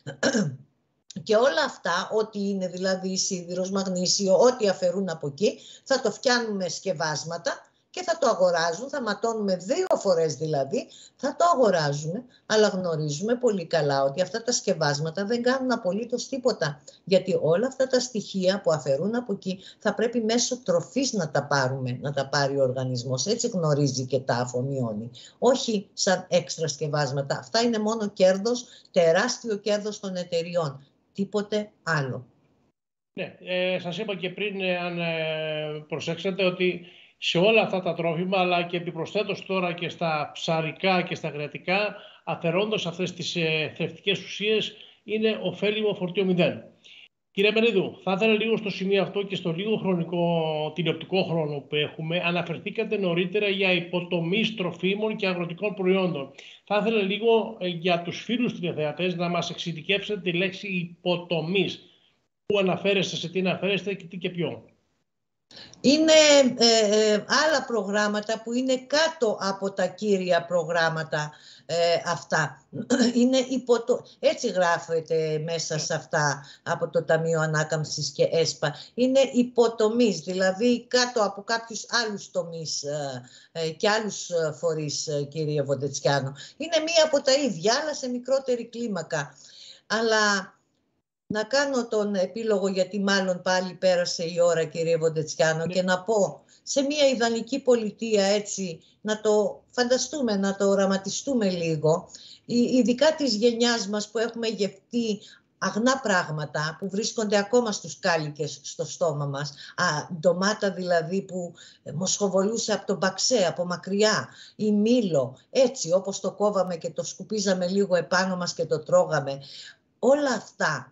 και όλα αυτά, ό,τι είναι δηλαδή σίδηρος, μαγνήσιο, ό,τι αφαιρούν από εκεί, θα το φτιάνουμε σκευάσματα και θα το αγοράζουν, θα ματώνουμε δύο φορές δηλαδή, θα το αγοράζουμε, αλλά γνωρίζουμε πολύ καλά ότι αυτά τα σκευάσματα δεν κάνουν απολύτως τίποτα, γιατί όλα αυτά τα στοιχεία που αφαιρούν από εκεί θα πρέπει μέσω τροφής να τα πάρουμε, να τα πάρει ο οργανισμός, έτσι γνωρίζει και τα αφομοιώνει, όχι σαν έξτρα σκευάσματα. Αυτά είναι μόνο κέρδος, τεράστιο κέρδος των εταιριών. Τίποτε άλλο. Ναι, ε, σας είπα και πριν, ε, αν ε, προσέξατε, ότι σε όλα αυτά τα τρόφιμα, αλλά και επιπροσθέτως τώρα και στα ψαρικά και στα κρεατικά, αφαιρώντας αυτές τις ε, θρεπτικές ουσίες, είναι ωφέλιμο φορτίο μηδέν. Κύριε Μερίδου, θα ήθελα λίγο στο σημείο αυτό και στο λίγο χρονικό, τηλεοπτικό χρόνο που έχουμε, αναφερθήκατε νωρίτερα για υποτομής τροφίμων και αγροτικών προϊόντων. Θα ήθελα λίγο ε, για τους φίλους τηλεθεατές να μας εξειδικεύσετε τη λέξη υποτομής. Πού αναφέρεστε, σε τι αναφέρεστε και τι και ποιο. Είναι ε, ε, άλλα προγράμματα που είναι κάτω από τα κύρια προγράμματα ε, αυτά. Είναι υποτο... Έτσι γράφεται μέσα σε αυτά από το Ταμείο Ανάκαμψης και ΕΣΠΑ. Είναι υποτομείς, δηλαδή κάτω από κάποιους άλλους τομείς ε, ε, και άλλους φορείς, ε, κύριε Βοντετσιάνο. Είναι μία από τα ίδια, αλλά σε μικρότερη κλίμακα. Αλλά... να κάνω τον επίλογο, γιατί μάλλον πάλι πέρασε η ώρα, κύριε Βοντετσιάνο, ναι. Και να πω, σε μια ιδανική πολιτεία, έτσι, να το φανταστούμε, να το οραματιστούμε λίγο, ειδικά της γενιάς μας που έχουμε γευτεί αγνά πράγματα που βρίσκονται ακόμα στους κάλικες στο στόμα μας, Α, ντομάτα δηλαδή που μοσχοβολούσε από τον παξέ, από μακριά, ή μήλο, έτσι όπως το κόβαμε και το σκουπίζαμε λίγο επάνω μας και το τρώγαμε. Όλα αυτά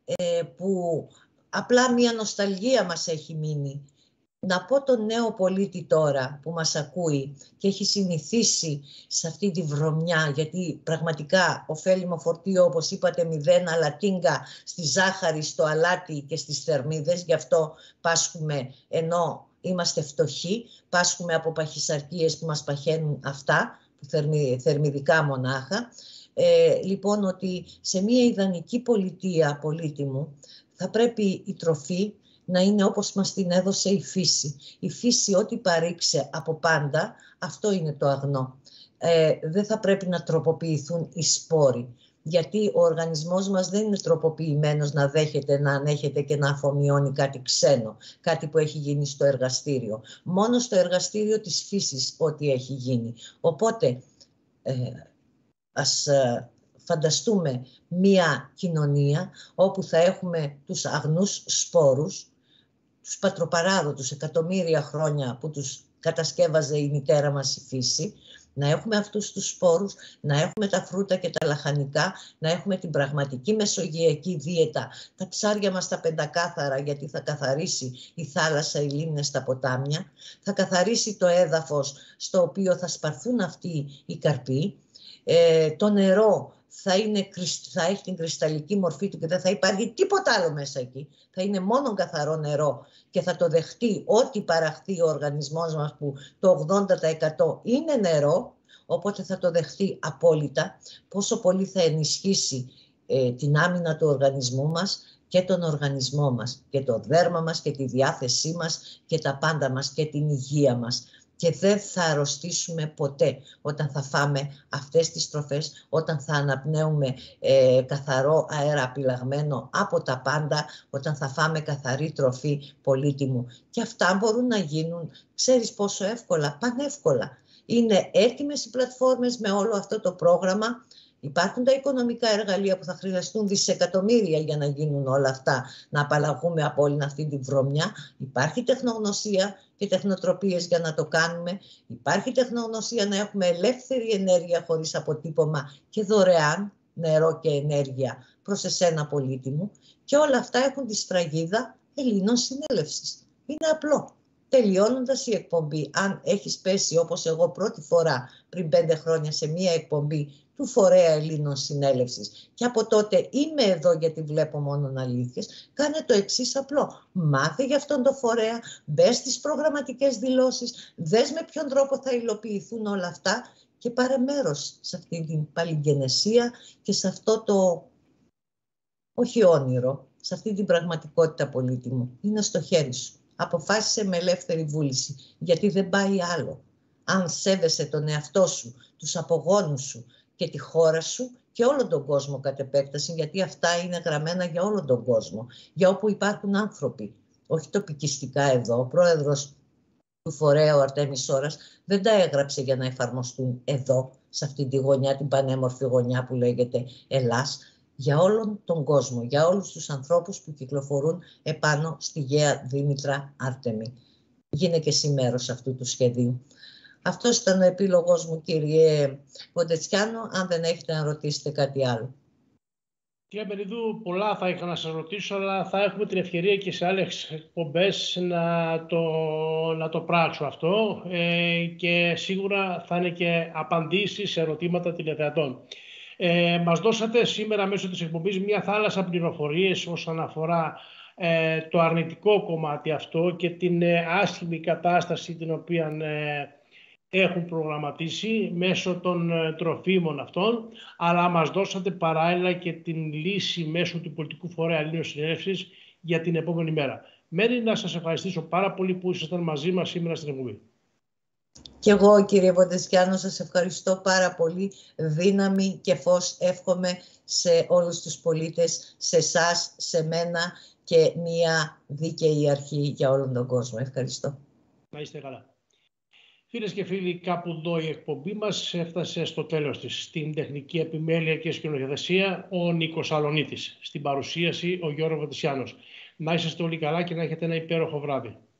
που απλά μια νοσταλγία μας έχει μείνει. Να πω τον νέο πολίτη τώρα που μας ακούει και έχει συνηθίσει σε αυτή τη βρωμιά, γιατί πραγματικά ωφέλιμο φορτίο, όπως είπατε, μηδέν, αλλά τίνγκα στη ζάχαρη, στο αλάτι και στις θερμίδες, γι' αυτό πάσχουμε ενώ είμαστε φτωχοί, πάσχουμε από παχυσαρκίες που μας παχαίνουν αυτά, θερμι, θερμιδικά μονάχα. Ε, λοιπόν, ότι σε μια ιδανική πολιτεία, πολίτη μου, θα πρέπει η τροφή να είναι όπως μας την έδωσε η φύση. Η φύση ό,τι παρήξε από πάντα, αυτό είναι το αγνό. Ε, δεν θα πρέπει να τροποποιηθούν οι σπόροι, γιατί ο οργανισμός μας δεν είναι τροποποιημένος να δέχεται, να ανέχεται και να αφομοιώνει κάτι ξένο, κάτι που έχει γίνει στο εργαστήριο. Μόνο στο εργαστήριο της φύσης ό,τι έχει γίνει. Οπότε... Ε, ας φανταστούμε μία κοινωνία όπου θα έχουμε τους αγνούς σπόρους, τους πατροπαράδοτους εκατομμύρια χρόνια που τους κατασκεύαζε η μητέρα μας η φύση, να έχουμε αυτούς τους σπόρους, να έχουμε τα φρούτα και τα λαχανικά, να έχουμε την πραγματική μεσογειακή δίαιτα, τα ψάρια μας τα πεντακάθαρα, γιατί θα καθαρίσει η θάλασσα, οι λίμνες, τα ποτάμια, θα καθαρίσει το έδαφος στο οποίο θα σπαρθούν αυτοί οι καρποί. Ε, το νερό θα, είναι, θα έχει την κρυσταλλική μορφή του και δεν θα υπάρχει τίποτα άλλο μέσα εκεί. Θα είναι μόνο καθαρό νερό και θα το δεχτεί ό,τι παραχθεί ο οργανισμός μας, που το ογδόντα τοις εκατό είναι νερό, οπότε θα το δεχτεί απόλυτα. Πόσο πολύ θα ενισχύσει ε, την άμυνα του οργανισμού μας και τον οργανισμό μας και το δέρμα μας και τη διάθεσή μας και τα πάντα μας και την υγεία μας. Και δεν θα αρρωστήσουμε ποτέ όταν θα φάμε αυτές τις τροφές, όταν θα αναπνέουμε ε, καθαρό αέρα απειλαγμένο από τα πάντα, όταν θα φάμε καθαρή τροφή, πολίτη μου. Και αυτά μπορούν να γίνουν, ξέρεις πόσο εύκολα, πανεύκολα. Είναι έτοιμες οι πλατφόρμες με όλο αυτό το πρόγραμμα. Υπάρχουν τα οικονομικά εργαλεία που θα χρειαστούν δισεκατομμύρια για να γίνουν όλα αυτά, να απαλλαγούμε από όλη αυτή τη βρωμιά. Υπάρχει τεχνογνωσία και τεχνοτροπίες για να το κάνουμε. Υπάρχει τεχνογνωσία να έχουμε ελεύθερη ενέργεια χωρίς αποτύπωμα και δωρεάν νερό και ενέργεια προς εσένα, πολίτη μου. Και όλα αυτά έχουν τη σφραγίδα Ελλήνων Συνέλευσης. Είναι απλό. Τελειώνοντας η εκπομπή, αν έχεις πέσει όπως εγώ πρώτη φορά πριν πέντε χρόνια σε μία εκπομπή του Φορέα Ελλήνων Συνέλευσης και από τότε είμαι εδώ γιατί βλέπω μόνο αλήθειες, κάνε το εξής απλό. Μάθε για αυτόν τον φορέα, μπες στις προγραμματικές δηλώσεις, δες με ποιον τρόπο θα υλοποιηθούν όλα αυτά και πάρε μέρος σε αυτή την παλιγγενεσία και σε αυτό το, όχι όνειρο, σε αυτή την πραγματικότητα, πολίτη μου. Είναι στο χέρι σου. Αποφάσισε με ελεύθερη βούληση, γιατί δεν πάει άλλο. Αν σέβεσαι τον εαυτό σου, τους απογόνους σου και τη χώρα σου και όλον τον κόσμο κατ' επέκταση, γιατί αυτά είναι γραμμένα για όλον τον κόσμο, για όπου υπάρχουν άνθρωποι, όχι τοπικιστικά εδώ. Ο πρόεδρος του Φορέα, ο Αρτέμις Ώρας, δεν τα έγραψε για να εφαρμοστούν εδώ, σε αυτή τη γωνιά, την πανέμορφη γωνιά που λέγεται Ελλάς, για όλον τον κόσμο, για όλους τους ανθρώπους που κυκλοφορούν επάνω στη Γαία Δήμητρα Άρτεμη. Γίνε και εσύ μέρος αυτού του σχεδίου. Αυτός ήταν ο επίλογος μου, κύριε Βοντετσιάνο, αν δεν έχετε να ρωτήσετε κάτι άλλο. Κύριε Μπεριδού, πολλά θα είχα να σας ρωτήσω, αλλά θα έχουμε την ευκαιρία και σε άλλες εκπομπές να το, να το πράξω αυτό ε, και σίγουρα θα είναι και απαντήσεις σε ερωτήματα τηλεθεατών. Ε, μας δώσατε σήμερα μέσω της εκπομπής μια θάλασσα πληροφορίες όσον αφορά ε, το αρνητικό κομμάτι αυτό και την ε, άσχημη κατάσταση την οποία ε, έχουν προγραμματίσει μέσω των ε, τροφίμων αυτών, αλλά μας δώσατε παράλληλα και την λύση μέσω του πολιτικού φορέα Ελλήνων Συνέλευσης για την επόμενη μέρα. Μένει να σας ευχαριστήσω πάρα πολύ που ήσασταν μαζί μας σήμερα στην εκπομπή. Και εγώ, κύριε Βοντεσκιάνο, σας ευχαριστώ πάρα πολύ. Δύναμη και φως εύχομαι σε όλους τους πολίτες, σε εσάς, σε μένα και μια δίκαιη αρχή για όλον τον κόσμο. Ευχαριστώ. Να είστε καλά. Φίλες και φίλοι, κάπου εδώ η εκπομπή μας έφτασε στο τέλος της. Στην τεχνική επιμέλεια και σκηνοθεσία ο Νίκος Αλονίτης. Στην παρουσίαση ο Γιώργος Βοντεσκιάνος. Να είσαστε όλοι καλά και να έχετε ένα υπέροχο βράδυ.